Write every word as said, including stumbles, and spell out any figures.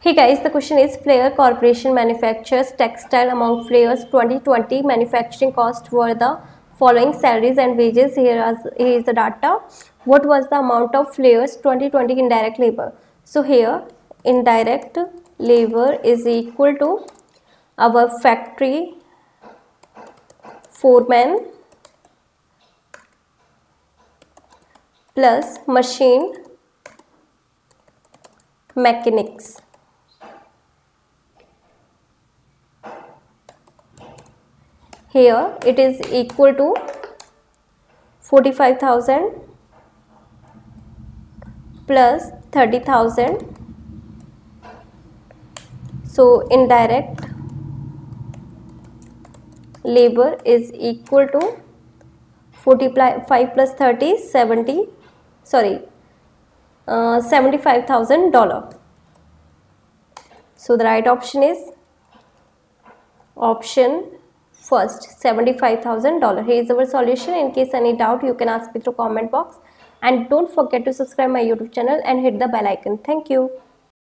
Hey guys, the question is Flair Corporation manufactures textile. Among Flair's twenty twenty manufacturing costs were the following: salaries and wages. Here is, here is the data. What was the amount of Flair's twenty twenty indirect labor? So here indirect labor is equal to our factory foreman plus machine mechanics. Here it is equal to forty-five thousand plus thirty thousand. So indirect labor is equal to forty-five plus thirty, seventy, sorry, uh, seventy-five thousand dollars. So the right option is option first, seventy-five thousand dollars. Here is our solution. In case any doubt, you can ask me through comment box, and don't forget to subscribe my YouTube channel and hit the bell icon. Thank you.